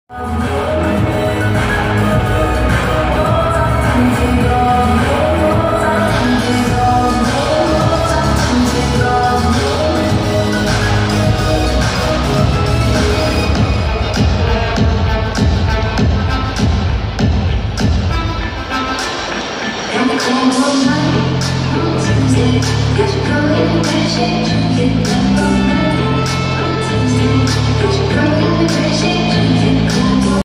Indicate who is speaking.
Speaker 1: Hãy subscribe cho kênh Ghiền Mì Gõ để không bỏ lỡ những video hấp dẫn.